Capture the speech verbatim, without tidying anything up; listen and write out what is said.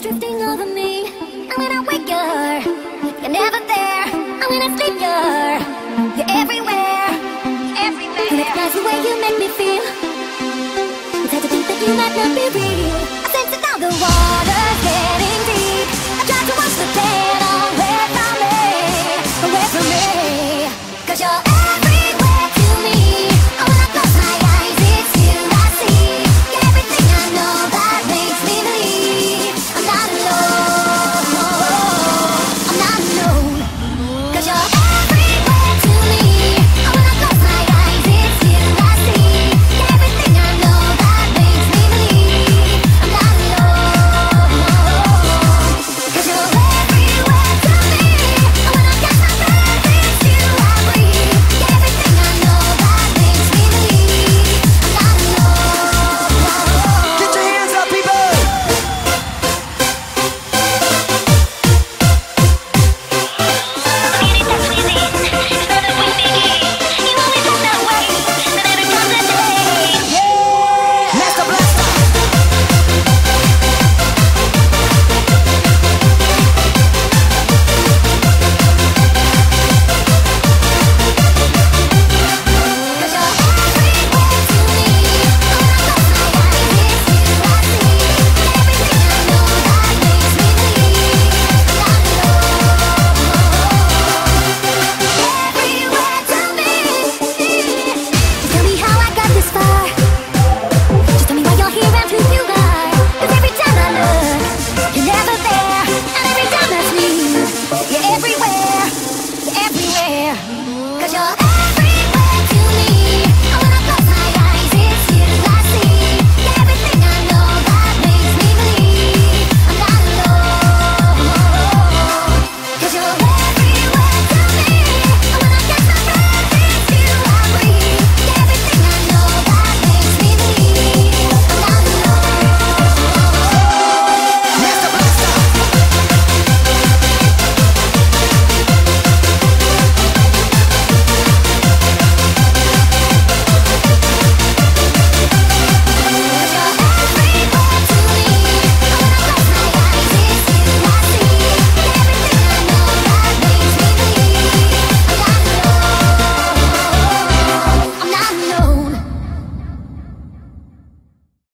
drifting over me. And when I wake you're, you're never there. And when I sleep you're, you're everywhere, everywhere. You recognize the way you make me feel. It's hard to think that you might not be real. I sense it down the water.